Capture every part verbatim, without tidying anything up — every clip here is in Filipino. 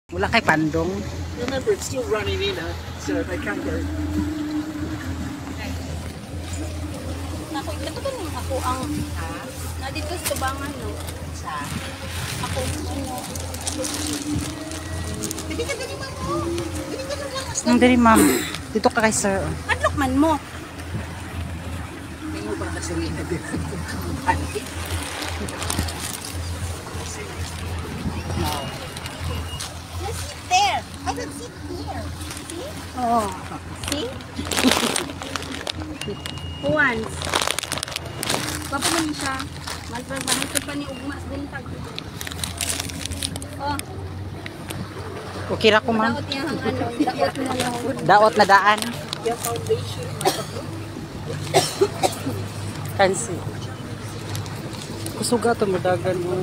Wala kay Pandong. Remember, it's still running in, huh? So I can't go. Ako, ito ba nung ako ang, ha? Na dito sa tubangan, no? Sa? Ako, ano, hindi ka dali man mo. Hindi ka lang lang. Ang dali, ma'am. Dito ka kay sir. Adlok man mo. Hindi mo ba kasi na dito? Let's sit there. I can sit here. See? Oh. See? Once. Papa man siya. Malpagbahan ko pa ni Ugmas buntag. Oh. Okay ra ko, ma'am. Daot niya ang ano. Daot na lang. Daot na daan. Yung foundation. Kansi. Kusuga to mo dagan mo.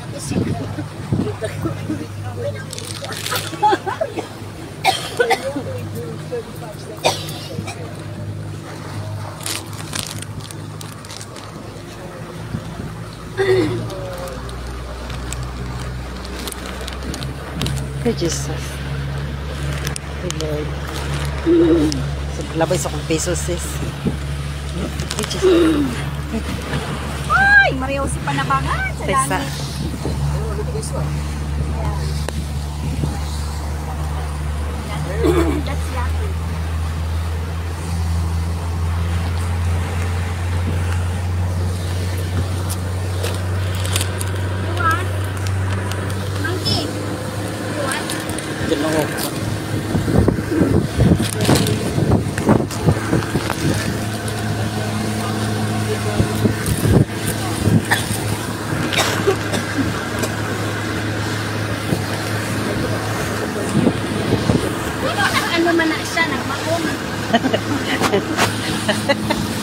Hey, Jesus. Hey, Lord. So, labay sa kong peso, sis. Hey, Jesus. Ay, Mario si Panabangan sa Tesa. langit. Oh, look at this one. That's lucky. You want? Monkey? You want? Ginoo. Ano man na siya, nagmaong.